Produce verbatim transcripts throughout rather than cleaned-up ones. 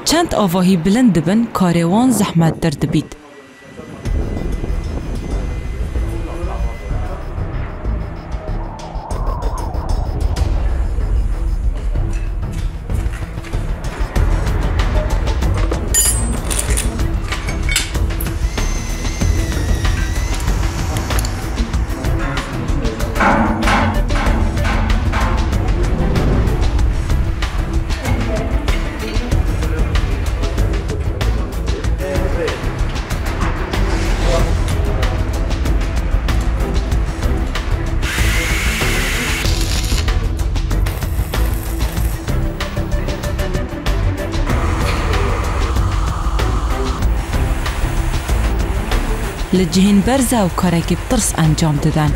چند آواهی بلند بن کاروان زحمت درد بید. لجهین برزه و کارکی بطرس انجام دادن.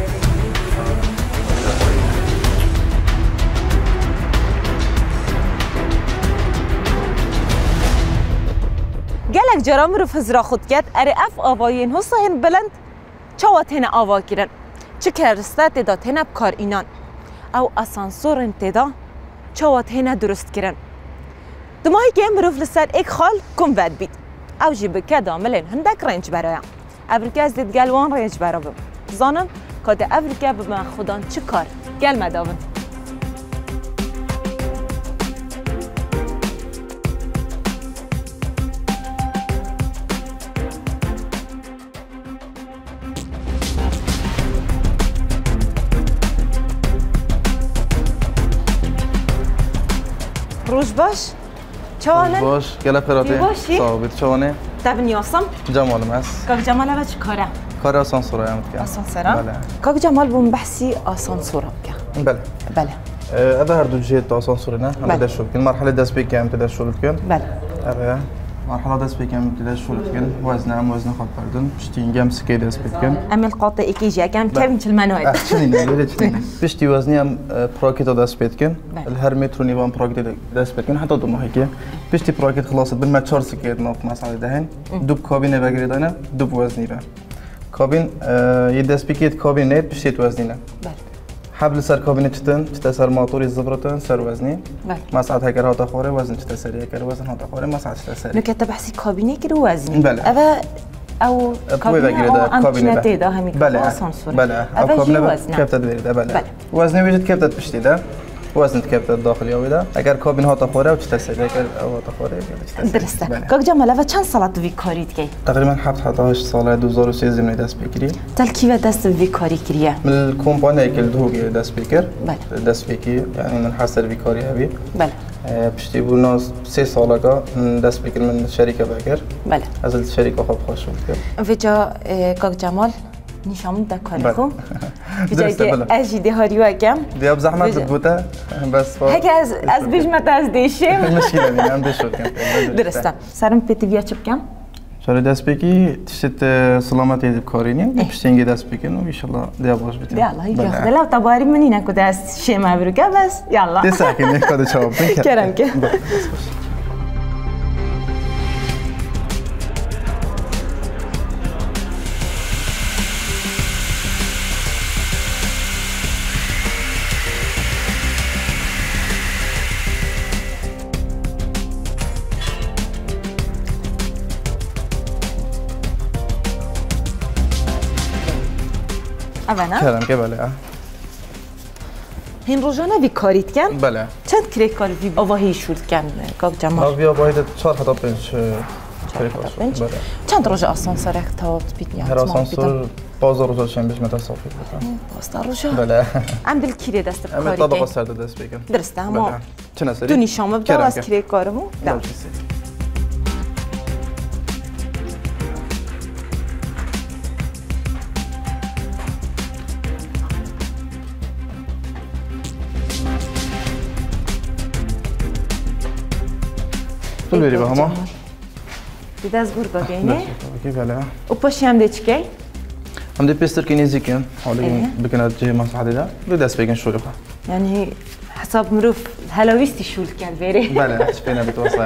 گلک جرام رو فزرا خود کرد اره اف آواین حسین بلند چوات هنه آوا گیرن چه کرسته تدا تنب کار اینان او اسانسور انتدا چوات هنه درست گیرن دماغی گیم رو فلسر ایک خال کم بد بید او جی بکه داملین هندک رنج برایم ابرکه از دید گلوان رنج برا بم زانم که ده ابرکه به من خودان چه کار گل مداون روز باش چوانه باش گله خیراتی صاحبت چوانه تبنیاسم جمال ماست کاک جمال اول چی کاره کار آسانسور هم میکنم آسانسور بله کاک جمال بوم بحثی آسانسور میکنم بله بله هذا هر دو جهات آسانسور نه هم بدش شغل کن مرحله دست بکم بدش شغل کن بله آره مرحله دست بکم بدش شغل کن وزن هم وزن خود بردن پشتی جم سکی دست بکن عمل قاطع اکیجی کم کم چل منوی چنینه ولی چنینه پشتی وزنی هم پراکت دست بکن هر متر نیوان پراکت دست بکن حتی دو ماهی که پشتی پراکت خلاصت بن ما چهار سکیت ناف مثلا دهن دو کابینه بگیردن دو وزنی به کابین یه دست بکیت کابین نیت پشتی وزنیه حبل سر کابینه چتن چت سر موتوری زبرتن سر وزنی مساعد هکر هات خوره وزن چت سری هکر وزن هات خوره مساعد چت سری نکته بحثی کابینه که رو وزنی بله اول او کابینه او امکانه تیدا همی بله بله او کابینه کفت دریده بله وزنی وجود کفت پشتی ده وزن کفت داخلی آویده اگر کابین هات خوره و چت سری هکر هات خوره درسته کاک جمال اول چند سالت وی کارید کی تقریبا هفت حتی هشت سال دو هزار و سیزده می دست بکری تلکیو دست وی کاری کریه من کمپانی که دوگی دست بکر بله دست بکی یعنی من حاصل وی کاری هبی بله پشتی بوناز سه ساله که دست بکر من شریک بکر بله از الشریک خوب خوش شد وجا کاک جمال نشامون دکاری خو وجا که اجیدی هاریو کم دیاب زحمت بوده بس هک از از بیشمت از دیشم مشکلی نیم دشود کم درسته سرم پیتی بیا چپ کم شاید دست بکی تشت سلامتی کارینیم پشتینگی دست بکن و انشالله دیاباش بتیم یالا هیچ وقت لا تباری منی نکو دست شما بروکه بس یالا دست کنی کد چوب کرم که اونا؟ کردم که بله این روزانه وی کاریت کن؟ بله چند کری کاری وی آواهی شورد کن کاک جمال؟ آواهی آواهی چهار خطا پنج کری کار شد چند روز آسانسور اکتاوت بیدنی؟ هر آسانسور بازار روزا چند بیش متر صافی بودم بازار روزا؟ بله ام دل کیری دست کاری ام طبقه سرد دست بگم درسته اما چه نسری؟ دو نشامه بدم از کری کارمو؟ نه تو بری با هما دیده از گرگا گینه؟ بله و پاشی هم دیچ کی؟ هم دی پیستر که نیزی کن حالا بکنه جه مصحده ده به دست بگن شوری خواه یعنی حساب مروف هلاویستی شول کن بری؟ بله هیچ بینه بتوصله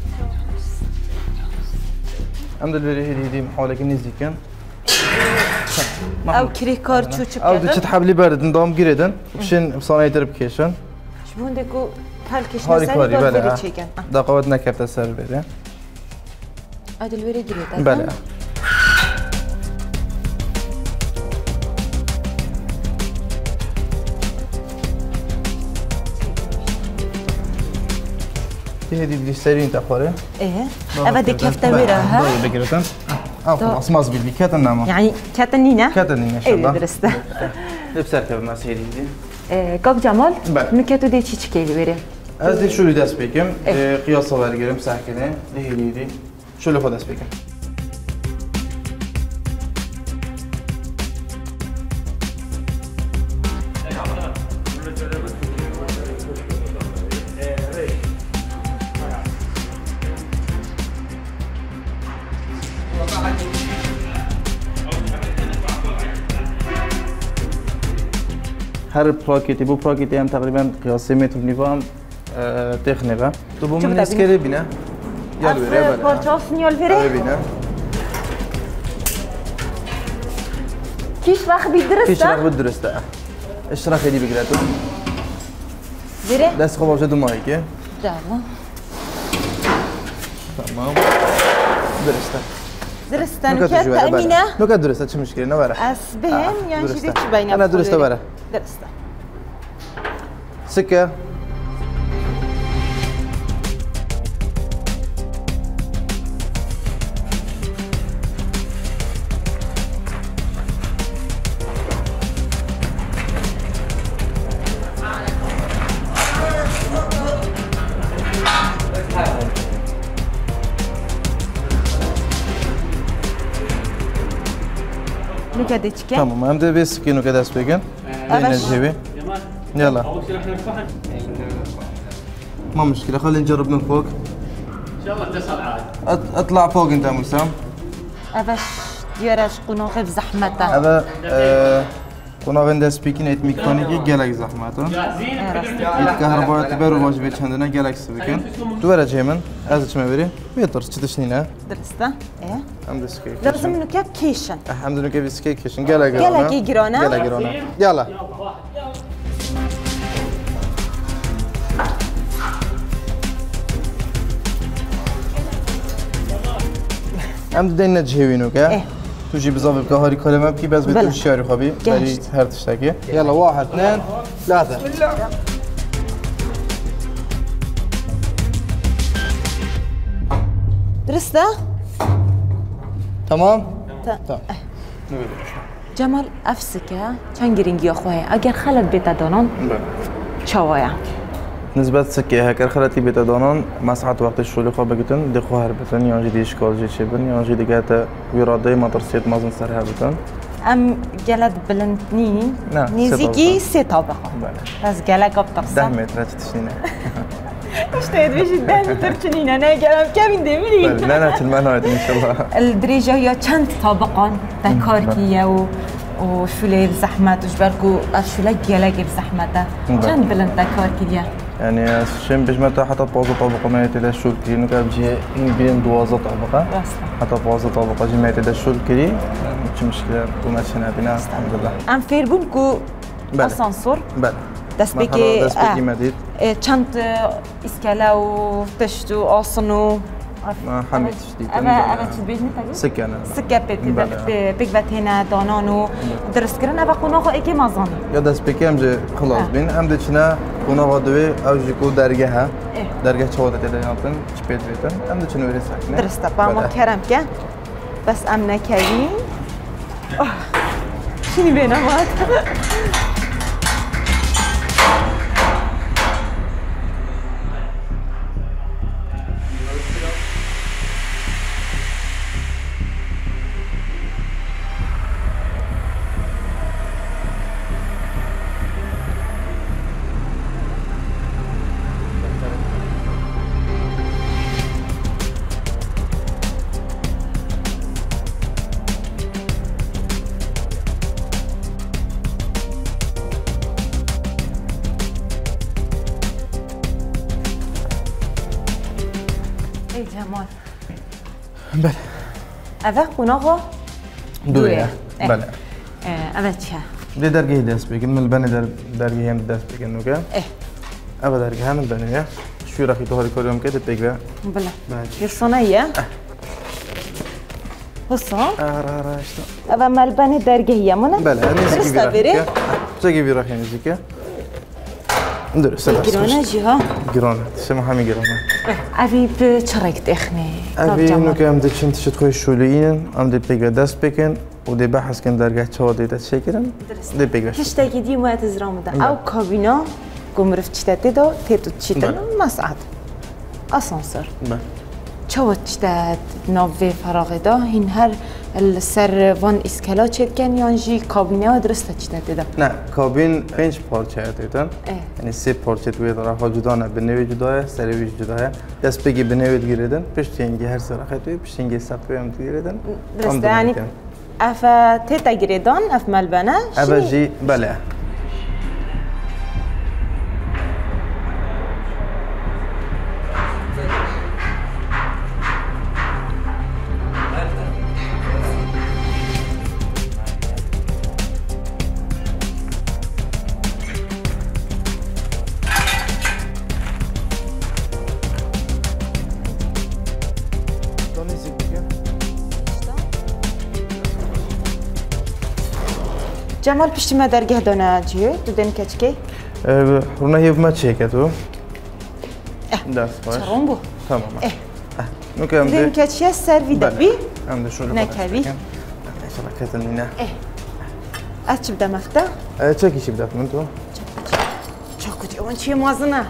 هم دل بری هیدی حالا که نیزی کن او کری کار چو چو او دو چت حبلی بردن دام گیردن بشین صنایع درب کشن شبون دکو پل کشن هاری سری کاری داد بله بری چیکن دقیقاً نکرده سر بره عدل بری گیرد بله یه دیدی سری این تخوره ايه اما دي كفته بيرا ها بگیرتن او خلاص ماز بیدی کتن نما يعني كاتنينا کتن ان شاء ايه الله درسته لبسر که ما سری دی كاك جمال بله. نكاتو دي چی چی کلی بری از دی شوری دست بکم قیاس برگیرم سکنه دی دی شلو خود دست بکم هر پلاکتی بو پلاکتی هم تقریبا قیاسی متر نیو هم تخنیقه تو بو من اسکری بینه یا دوره بله پارچاس نیال آره بری بینه کیش وقت بی کیش درسته وقت درسته اشتراک خیلی بگیره تو بری دست خوب باشه دو ماهی که دارم تمام درسته درسته نکات تأمینه نکات درسته چه مشکلی نبره از بهم یعنی چی چی بینه نه درسته بره درسته سکه نكدة چكن تمام هم ده بس كينو كده اسبيجن نجيبه يلا ما مشكلة خلينا نجرب من فوق ان شاء الله تصل عاد اطلع فوق انت مسام اباش ديارش قناغ بزحمته هذا قناغ عند سبيكين ات ميكانيكي جالك زحمته ات كهرباء تبرو باش بيت عندنا جالك سبيكن تو ورا جيمن از چما بري بيتر چتشنينا درسته ايه هم دسكي لازم انه كاب كيشن الحمد لله كيف سكي كيشن جالك جالك يجرانا جالك يجرانا يلا هم دین نجهوینو که تو جی بزاف بكهاري كلمة بكي بس بتقول شعري خبي بري هرتشتاكي يلا واحد اثنين ثلاثة درسته؟ تمام؟ تمام جمال افسكه چند گرینگی خواه اگر خلط بیت دانان چوایا نسبت سکه هکر خلطی بیت دانان مساحت وقت شغلی خواه بگیتن دی خواه هر بتن یا جی دیش کال جی چه بن یا جی دیگه تا ویراده مدرسیت مازن سر هر بتن ام گلد بلند نی نیزیگی سه طابقه بس گلک اب تقسم ده متر تشنینه اشتهد بشید ده متر چنینه نه گرم کمین دمیری نه نه تلمن هاید انشالله الدريجة هي چند طابقان تكاركية و وشولي بزحمت وجبركو شولي جلاجي بزحمته چند بلند تكاركية يعني شم بجمعته حتى بازو طابقة ما يتدا شول كري نكاب جه إن بين دوازة طابقة حتى بازو طابقة جه ما يتدا شول كري مش مشكلة وما تشنا بنا الحمد لله ام فيربونكو اسانسور بله دست بكي دست بكي مديد چند اسكالا و تشت و آسن و حميد شديد اما اما چی بیشتر تایی؟ سکه نه سکه بیت بیت بیت هنا دانانو درست کردن اما قناق ایکی مازن یا دست بکی هم جه خلاص بین هم دچنا قناق دوی اوجی کو درگه ها درگه چهارده تده یانتن چپیت بیتن هم دچنا وری سکنه درسته با ما کرم که بس ام نکردیم چی بینم بله اوه قناغا دویه بله اوه چه؟ دی درگی دست بگن من بنی در درگی هم دست بگن نوکه اه اوه درگی هم بنیه شو رخی تو هاری کاریم که بگه بله یرسانه یه حسن آره آره اشتا اوه مال بنی درگی همونه بله نیزی که بیرخی چه بیرخی نیزی که درسته بس گرانه جی ها گرانه شما همین گرانه اوی به چرک دخنه اوی نوکه هم دیچین تشت خوی شولین هم دی بگه دست بکن و دی بحث کن درگه چه دیده چه کردن دی بگه تشتاقی دی مویت ازرام ده او کابینا گمرف چیته دا تیتو چیتن مسعد آسانسور چه وقت چیته نوی فراغ دا این هر سر وان اسکلا چید کن یانجی کابینه درسته چیته دا نه کابین پنج پارچه دیدن یعنی سه پارچه توی طرفها جدا نه به نوی جداه سرویش جداه دست بگی به نوی گیردن پشتینگی هر سر خیلی پشتینگی صفحه هم گیردن درسته یعنی اف تیتا گیردن اف ملبنه اف جی بله جمال پشتی ما درگه دانه چیه؟ تو دن کچکی؟ رونا هیو ما چیه که تو؟ دست باش چرون بو؟ تمام نوکه هم دی دن کچیه سروی دبی؟ هم دی شروع نکوی؟ نشالا کتن نینه از چی بدم افته؟ چه کشی بدم من تو؟ چه کتی اون چیه مازنه؟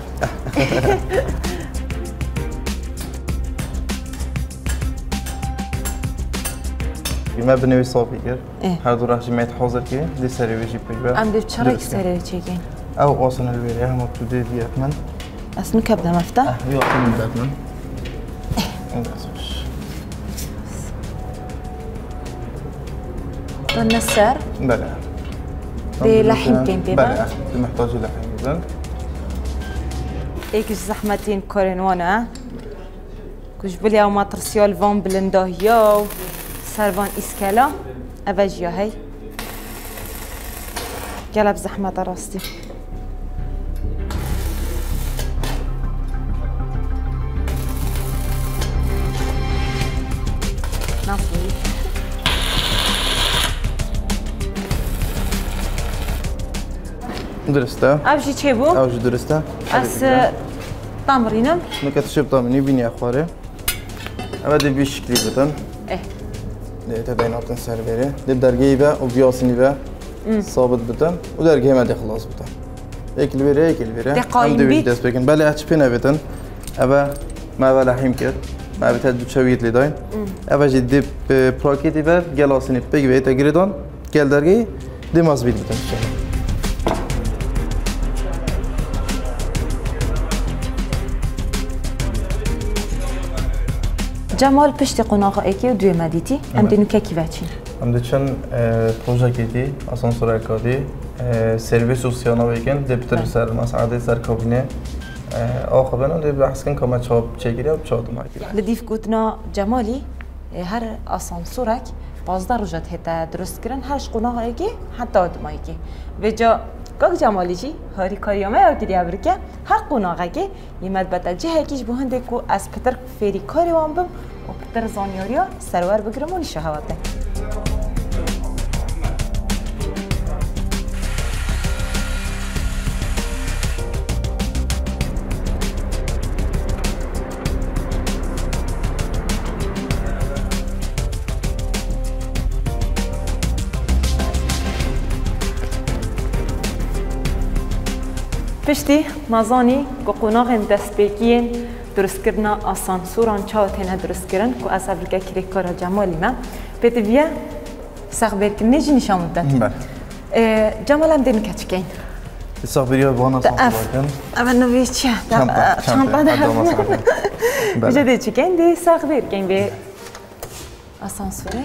ما بنوی صافی کرد هر دو راه جمعیت حاضر که دی سرویجی پیدا ام دی چرا یک سروی چیگین؟ او آسان الویری هم تو دی دیت من اصلا که بدم افته؟ یا آسان بدم من این دستش دون نسر؟ بله دی لحیم کن بیبا؟ بله دی محتاج لحیم بزن ایکش زحمتین کارنوانه کش بلی او ماترسیال وان بلنداهیا سروان اسکالا اوجیا هی قلب زحمت راستی نصوی درسته ابجی چه بو؟ اوجی درسته از تمرینم نکات شب تامینی بینی اخواره اولی بی شکلی بدن اه ده دیناتن سرویره ده درگی به و بیاسینی به ثابت بدن و درگی هم ده خلاص بدن ایکل بیره ایکل بیره ده قایم بیت دست بکن بله اچ پی نبیدن اوا ما ولی حیم کرد ما بیت دو چویت لیداین اوا جدی پراکیتی به گلاسینی بگی بیت گریدان گل درگی ده ماز بیت بدن جمال پشت قناق ایکی و دوی مدیتی ام دینو که کی وچین ام دیشان پروژه کیتی آسانسور کادی سرویس و سیانا ویکن دپتر سر مساعده سر کابینه آخه بنا دی بحث کن کما چاب چگیری و چاد ماکی لدیف گوتنا جمالی هر آسانسورک پازده روزت هتا درست کردن هرش قناق ایکی حتی آدمایی کی و جا گاگ جمالی جی هاری کاریامه یا کدی ابرکه هر قناقه کی یمد بدل جه کیش بهنده کو از پتر فری کاری وام بم و پتر زانیاریا سرور بگیرم و نشهواته پشتی مازانی که قناغ دست بگیرن درست کردن آسانسوران چهارتنه درست کردن که از افریقا کری کار جمالی ما پیت بیا سخبر که نجی نشان مدت جمال هم دین کچکین سخبریا بانا سانسور کن اول نوی چه چانتا ده بجا دی چکین دی سخبر کن به آسانسوره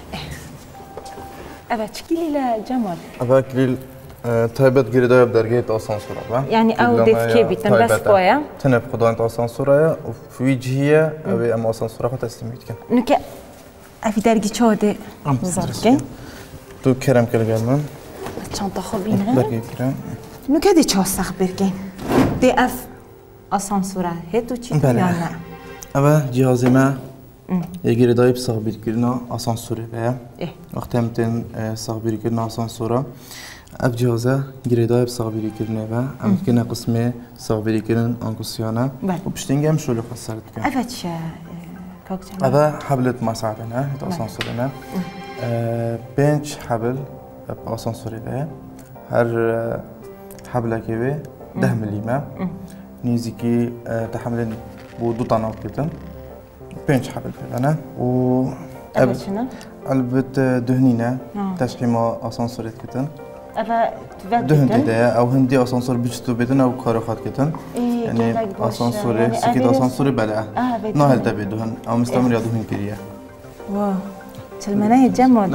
اول چکیلی جمال اول کلیل تایبت گیری دایب درگیت آسانسوره با یعنی او دیت کی بیتن بس بایا تنب خداوند آسانسوره و فیجیه اوی ام آسانسوره خود تسلیمیت کن نکه افی درگی چه ده بزرگ کن تو کرم کل گلمن چند خوبینه درگی کرم نو کدی چه سخت برگین دی اف آسانسوره هیتو چی یا نه اما جهاز ما یکی ردای بسابیر کردن آسانسوره بیا وقتی هم تن سابیر کردن آسانسوره اف جهازه گردای بسابیر کردن و ام کنه قسمه سابیر کردن آنکوسیانه و پشتینگه هم شلو خسارت کن. افت چه کاکتم؟ اوا حبلت مساعدنا هت آسانسورنا پنج حبل آسانسوری به هر حبله که به ده میلیمه نیزی که تحمل بود دو تناب کتن پنج حبل فعلا و افت چنه؟ البت دهنینه تشکیم آسانسوریت کتن افت دهن دیده او هندی آسانسور بیشتر بدن او کار خواهد کتن یعنی آسانسوری سکیت آسانسوری بله نه هل تبی دهن او مستمر یا دهن کریه واه چلمنه جمال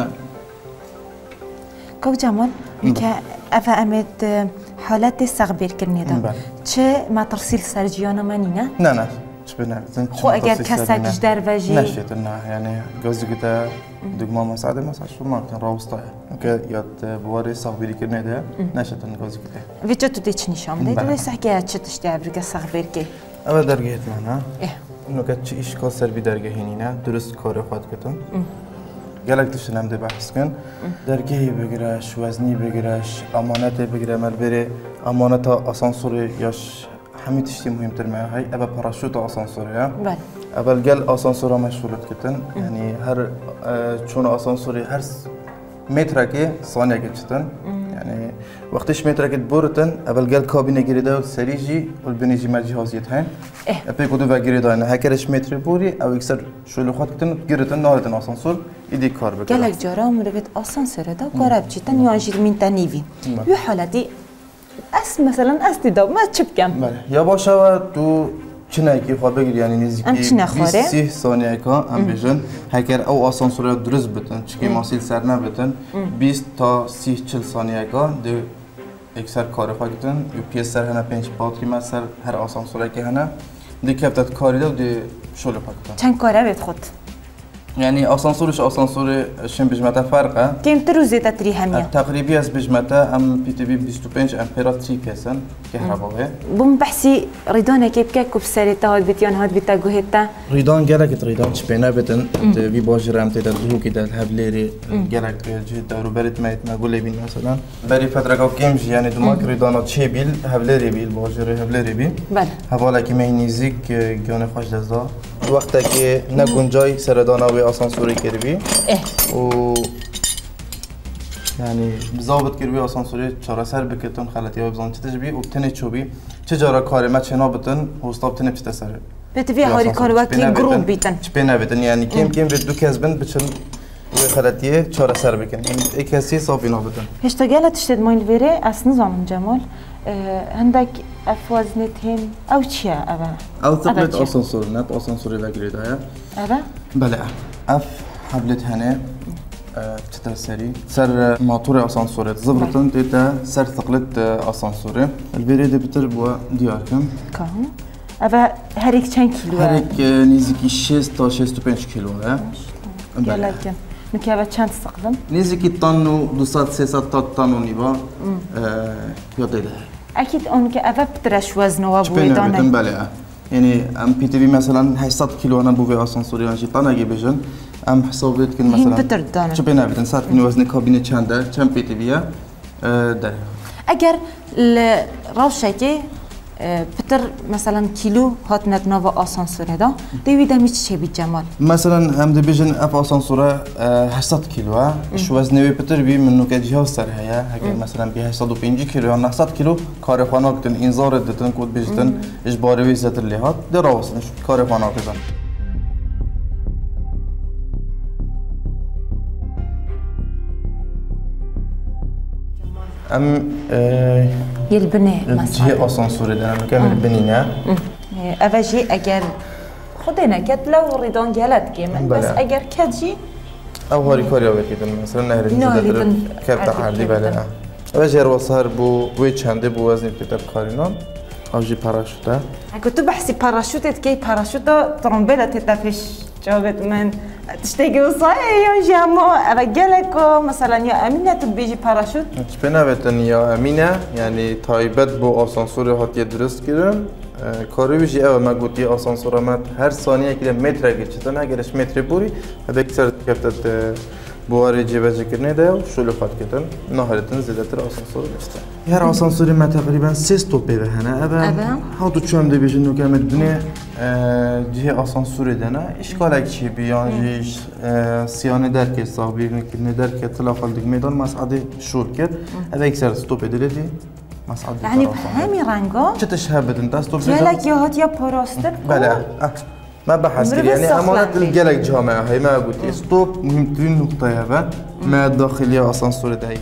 کوک جمال که افا امید حالت سقبیر کرنی دم چه ما ترسیل سرجیانا منی نه؟ نه نه چه بنام خو اگر کساکش در وجه نشیت نه یعنی گازی که تا دکمه مساعده مساعد شو ما کن راوستای که یاد بواری سقبیری کرنی ده نشیت نه گازی که تا ویچه تو دیچ نشام دید و سحکه چه تشتی ابرگه سقبیر که اول درگهت نه اینو که چه ایش کار سر بی درگهینی نه درست کار خواهد کتن گلک تشنم ده بحث کن درگهی بگیرش وزنی بگیرش امانت بگیره مال بره امانت آسانسوری یاش همه تشتی مهمتر میه های اول پاراشوت آسانسوری ها بله اول گل آسانسورا مشغولت کتن یعنی هر چون آسانسوری هر متر که ثانیه گذشتن یعنی وقتش متر که بردن اول گل کابینه گریده و سریجی و بنیجی مجهازیت هن اپی کدو و گریده نه هکرش متر بوری او اکثر شلو خود کتن گریدن نهارتن آسانسور ایدی کار بکنه گلک جارا مروت آسانسور دا کار بچیتن یا جیر من تنیوین یه حالتی اس مثلا اس دیدم ما چپ کم بله یا باشه و تو چنایی که خواه بگیر یعنی نزدیکی بیست ثانیه که هم بیشتر هکر او آسانسور درست بتن چکی ماسیل سر نبتن بیست تا سی چل ثانیه که دو اکثر کار خواه کتن یو پی سر هنه پنج باتری مثل هر آسانسوره که هنه دی کفتت کاری ده و دی شلو پا کتن چند کاره بید خود؟ یعنی آسانسورش آسانسور شن بجمته فرقه کم تروزی تری همیه؟ تقریبی از بجمته هم پی تی وی بیست و پنج امپرات سی پیسن کهرباوه بوم بحثی ریدانه که بکه کب سری تا هاد بیتیان هاد بیتا گوهتا ریدان گلک ریدان چپینه بتن وی باجرم تیدل دو که دل هبلیری گلک جهت دارو برید میت مقوله بین مثلا بری فتره که کمش یعنی دوماک ریدانات چه بیل هبلیری بیل باجره هبلیری بیل بله حواله که می نیزیک گیان خوش دزدا وقتی که نگنجای سردانه و آسانسوری کردی و یعنی ضابط کردی آسانسوری چهار سر بکتون خالتی و بزن چه تجبی و تنی چوبی چه جارا کاری ما چه نابتن هستاب تنی چه سر بتوی هاری کار وقتی گروه بیتن چه بینه بیتن یعنی کم کم به دو کس بند بچن خالتیه چهار سر بکن یعنی یک کسی صافی نابتن هشتا گلت اشتد مایل وره از نظام جمال عندك افوازنت هن او چیه اوه؟ او ثقلت آسانسور نت آسانسوری وگرید های اوه؟ بله اف حبلت هنه چطور سری سر موتور آسانسورت زبرتن دیتا سر ثقلت آسانسوره البريد بتر بوا دیارکم کام اوه هر یک چند کیلوه؟ هر یک نیزیکی شصت تا شصت و پنج کیلوه گلکن نکه اوه چند استقلم؟ نیزیکی تن و دوصد سیصد تا تن و نیبا یاد دیده اكيد اون که اوه بترش وزن و بویدانه چپینه بله یعنی ام پی تی وی مثلا هشتصد کیلو انا بوی آسانسوری انجی تنه گی بجن ام حسابیت کن مثلا هین بتر دانه چپینه بیتن صد کنی وزن کابینه چنده چند پی تی ویه داره اگر روشه که بتر مثلا کیلو هات ندنا و آسانسوره دا دوی دمی چه بی جمال مثلا هم دی بیشن اف آسانسوره هشتصد کیلوه اش وزنی بتر بی منو که جهاز سر هیا اگر مثلا بی هشتصد و پنج کیلو یا نهصد کیلو کار خوانا کتن انذار دتن کود بیشتن اجباری وی زتر لیهات در راوسنش کار خوانا کتن ام يلبني مثلا جي آسانسوری دارم کامل بنینه اوجی اگر خودنا کت لو ریدان گلت کیمن بس اگر کجی او هاری کاری آورد کردن مثلا نهر زده کبت عادی بله اوجی روسر بو وی چنده بو وزنی کتاب کارینان اوجی پاراشوته اگه تو بحثی پاراشوتت کی پاراشوتا ترامبلا تتفش جوابت من تشتاقي وصايا يا جامو أبجلك مثلا يا أمينة تبيجي باراشوت شبنا بتن يا أمينة يعني تايبت بو آسانسور هاتي درست كردن کاری ویژی اول ما گویی آسانسور ما هر ثانیه که متر گرچه نه گرش متر بوری هدیک سر کفتت بواری جیبه کردن ده و شلو خاط کردن نهارتن زیاده تر آسانسور داشته. هر آسانسوری ما تقریبا سه استوپه به هنه اول هاتو چند دی بیشتر نکم دنیا جه آسانسوری دنه اشکال اکچی بیانجیش سیانه در که صاحبی نکردن در که تلافال دیگ میدان مسعود شور کرد هدیک سر استوپه دیدی يعني بهمي رنگا چه تشهبت انت استوب جالك يا هات يا باراستر بله ما بحث كده يعني امانه الجلك جامعه هي ما قلت استوب مهمترين نقطه هذا ما الداخليه اسانسور ده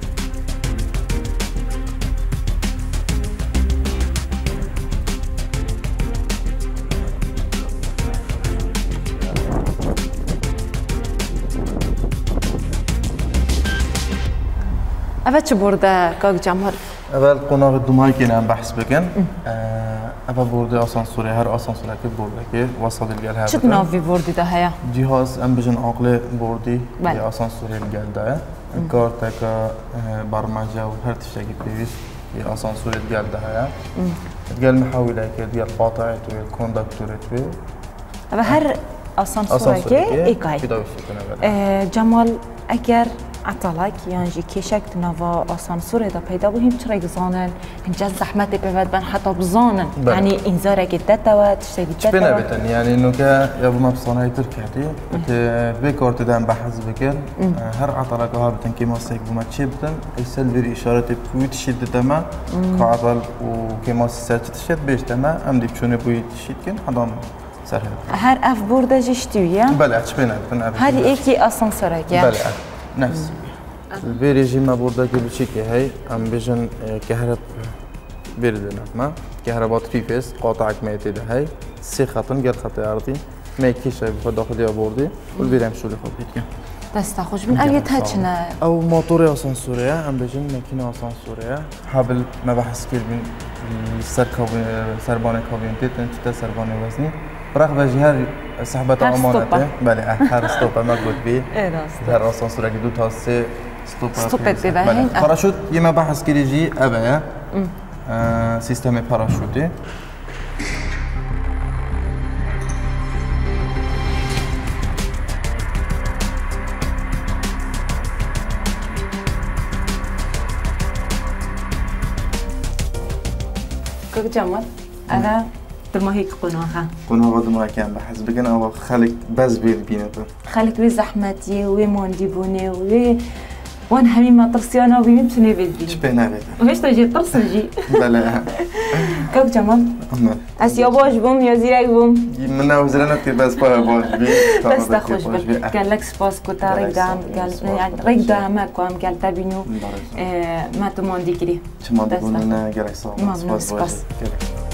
أبد برده كاك جمال اول قناغ دومای که نام بحث بکن اول برده آسانسوری هر آسانسوری که برده که وسط الجل هذا چه ناوی بردی ده هیا جهاز ام بجن عقل بردی یا آسانسوری الجل ده کارت که برمجه و هر تشتی که پیوست یا آسانسوری الجل ده هیا الجل محاوله که دیگر قاطعه توی کندکتوری توی اول هر آسانسوری که ایکای جمال اگر عطلك يعني كيشك تنافا آسانسور إذا بيدا بهم ترى يزانن هنجز زحمة بيبد بن حتى بزانن يعني إنذارك الدتا تشتري الدتا شبنا بتن يعني إنه كا يابو ما بصناعي تركيتي بت بيكورت دام بحث بكر هر عطلك ها بتن كي ماسك بما تشبتن يسال بير إشارة بوي تشد تما كعطل وكي ماس سرت تشد بيش تما أم دي بشونه بوي تشد كن حضام سر هر أف برده جشتوية بله شبنا بتن هذه إيكي آسانسورك بله نفس البيريجي ما برده كي بشيكي هاي ام بيجن كهرب بيردنا ما كهرباء تري فيس قاطعك ما يتده هاي سي خطن قال خط ارضي ما يكيش بخد داخلي بوردي والبيرم شو اللي خد بيتك دست خوش من اوي تاچنا او موتور اسانسوريه ام بيجن ماكينه اسانسوريه حبل ما بحث كير بين سر كابين سربانه كابين تنت سربانه وزني برغم جهر صحبت امانته بله هر استوب ما قلت بي هر اسانسور دو تا سه استوب استوب ببهين باراشوت يما بحث كيجي ابا سيستم باراشوتي كيف جمال انا ما هيك قناها قناها قد ما كان بحس بكن أو خلك بس بيد بينته خلك بي زحمتي وي موندي بوني وي وان همي ما ترسيانا وبي بسني بيدي شبينا بيدي وهيش تجي ترس جي بلا كيف جمال اس يا باش بوم يا زيراي بوم منا وزرنا كتير بس با باش بي بس تخش بك قال لك سباس كنت ريدام قال يعني ريدام ما كوام قال تبينو ما تموندي كري شو ما تقولنا قال لك سباس سباس